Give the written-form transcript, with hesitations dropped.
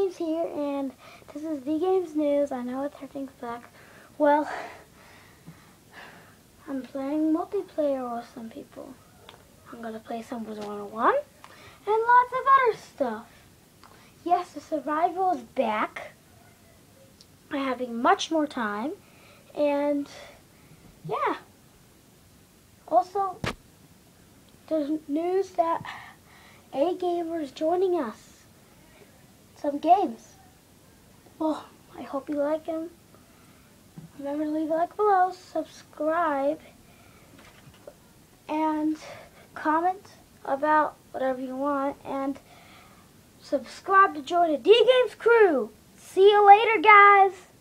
Dgames here, and this is Dgames News. I know it's hurting back. Well, I'm playing multiplayer with some people. I'm going to play some with 101 and lots of other stuff. Yes, the survival is back. I'm having much more time, and yeah. Also, there's news that a gamer is joining us. Some games. Well, I hope you like them. Remember to leave a like below, subscribe, and comment about whatever you want, and subscribe to join the Dgames crew. See you later, guys.